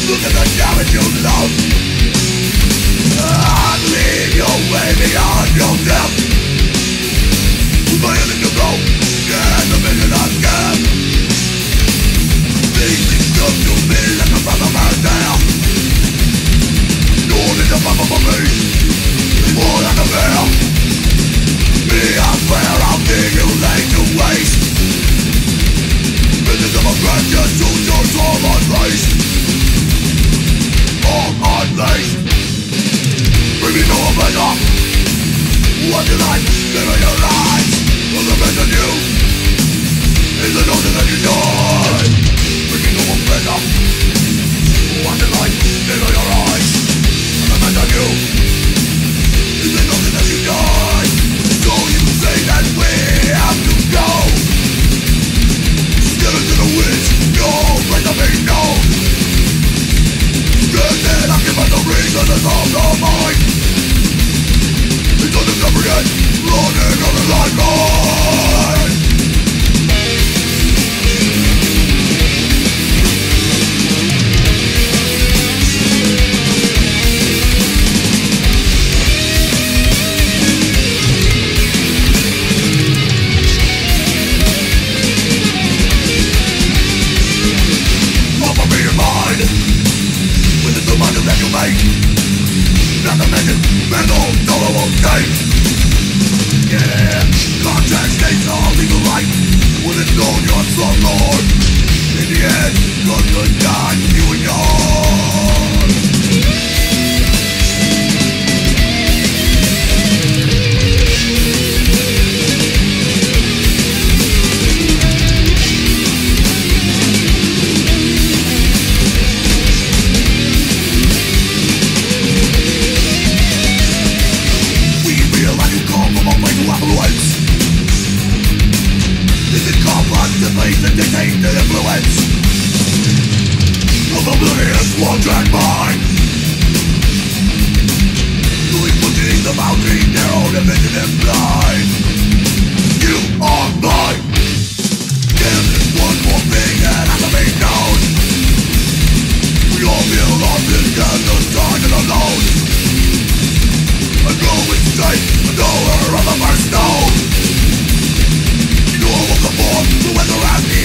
Look at the damage you love. I leave you way beyond your depth. With my hand in your throat, and the vision I scare. These things come to me like a brother man there. Nor did the papa for me, it's more than a bear. Me, I swear I'll leave you laid to waste. Visions of a precious to your soul unleashed. All unleashed. Bring me to a pleasure. What you like, give me your lies. Will the best of you is the notion that you die. Bring me to a pleasure. What you like, give me your eyes. Will the best of you is the notion that you die. So you say that we have to go. Get into the wind, no place to be known. Good then I'll give us the reason to solve the mind. It's on the never yet, running on the lifeline. That you make, not to mention mental tolerable state. Yeah, contact states are legal right when it's known you're some lord. In the end, you're good God, you and yours. That dictate the influence of oblivious one-track mind. Really pushing the boundary, narrow, division and blind. You are mine. There is one more thing that has to be known. We all feel lost in the dark and alone. A growing state, a knower of the first stone. You know what the form, the weather and the